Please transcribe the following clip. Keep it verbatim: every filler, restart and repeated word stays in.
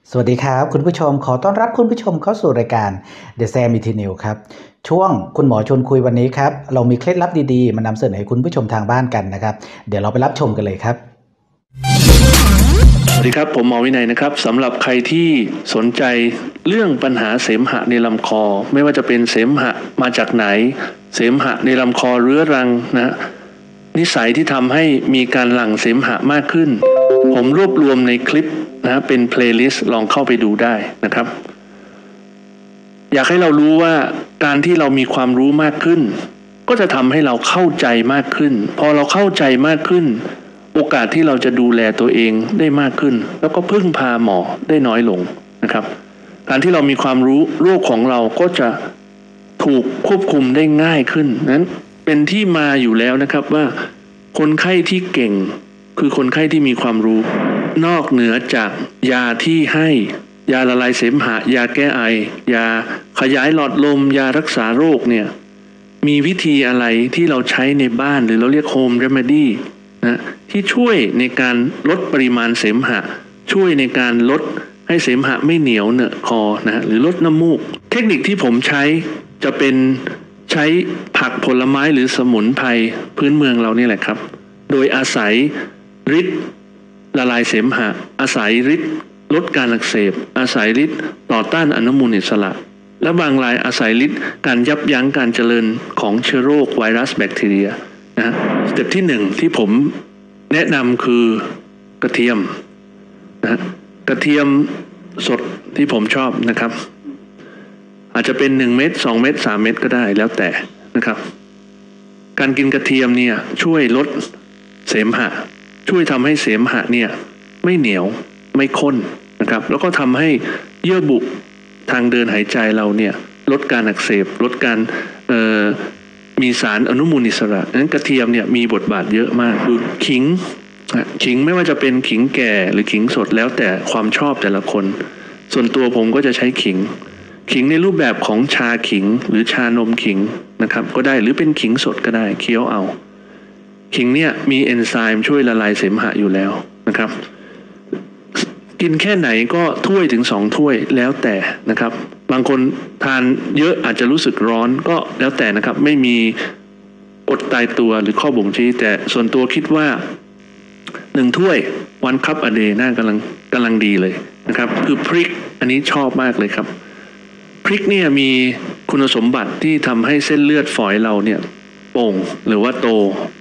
สวัสดีครับคุณผู้ชมขอต้อนรับคุณผู้ชมเข้าสู่รายการ The Sam Eternal ครับช่วงคุณหมอชวนคุยวันนี้ครับเรามีเคล็ดลับดีๆมานำเสนอให้คุณผู้ชมทางบ้านกันนะครับเดี๋ยวเราไปรับชมกันเลยครับสวัสดีครับผมหมอวินัยนะครับสำหรับใครที่สนใจเรื่องปัญหาเสมหะในลำคอไม่ว่าจะเป็นเสมหะมาจากไหนเสมหะในลำคอเรื้อรังนะนิสัยที่ทำให้มีการหลั่งเสมหะมากขึ้นผมรวบรวมในคลิปนะเป็นเพลย์ลิสต์ลองเข้าไปดูได้นะครับอยากให้เรารู้ว่าการที่เรามีความรู้มากขึ้นก็จะทำให้เราเข้าใจมากขึ้นพอเราเข้าใจมากขึ้นโอกาสที่เราจะดูแลตัวเองได้มากขึ้นแล้วก็พึ่งพาหมอได้น้อยลงนะครับการที่เรามีความรู้โรคของเราก็จะถูกควบคุมได้ง่ายขึ้นนั้นเป็นที่มาอยู่แล้วนะครับว่าคนไข้ที่เก่งคือคนไข้ที่มีความรู้นอกเหนือจากยาที่ให้ยาละลายเสมหะยาแก้ไอยาขยายหลอดลมยารักษาโรคเนี่ยมีวิธีอะไรที่เราใช้ในบ้านหรือเราเรียกโฮมเรเมดี้นะที่ช่วยในการลดปริมาณเสมหะช่วยในการลดให้เสมหะไม่เหนียวเหนอะคอนะหรือลดน้ำมูกเทคนิคที่ผมใช้จะเป็นใช้ผักผลไม้หรือสมุนไพรพื้นเมืองเรานี่แหละครับโดยอาศัยฤทธิ์ละลายเสมหะอาศัยฤทธิ์ลดการอักเสบอาศัยฤทธิ์ต่อต้านอนุมูลอิสระและบางรายอาศัยฤทธิ์การยับยั้งการเจริญของเชื้อโรคไวรัสแบคทีเรียนะสเต็ปที่หนึ่งที่ผมแนะนำคือกระเทียมนะกระเทียมสดที่ผมชอบนะครับอาจจะเป็นหนึ่งเม็ดสองเม็ดสามเม็ดก็ได้แล้วแต่นะครับการกินกระเทียมเนี่ยช่วยลดเสมหะช่วยทำให้เสมหะเนี่ยไม่เหนียวไม่ข้นนะครับแล้วก็ทำให้เยื่อบุทางเดินหายใจเราเนี่ยลดการอักเสบลดการเอ่อมีสารอนุมูลอิสระนั้นกระเทียมเนี่ยมีบทบาทเยอะมากดูขิงขิงไม่ว่าจะเป็นขิงแก่หรือขิงสดแล้วแต่ความชอบแต่ละคนส่วนตัวผมก็จะใช้ขิงขิงในรูปแบบของชาขิงหรือชานมขิงนะครับก็ได้หรือเป็นขิงสดก็ได้เคี้ยวเอาขิงเนี่ยมีเอนไซม์ช่วยละลายเสมหะอยู่แล้วนะครับกินแค่ไหนก็ถ้วยถึงสองถ้วยแล้วแต่นะครับบางคนทานเยอะอาจจะรู้สึกร้อนก็แล้วแต่นะครับไม่มีอดตายตัวหรือข้อบ่งชี้แต่ส่วนตัวคิดว่าหนึ่งถ้วยวันคัพอเดย์น่ากำลังกำลังดีเลยนะครับคือพริกอันนี้ชอบมากเลยครับพริกเนี่ยมีคุณสมบัติที่ทำให้เส้นเลือดฝอยเราเนี่ยโป่งหรือว่าโต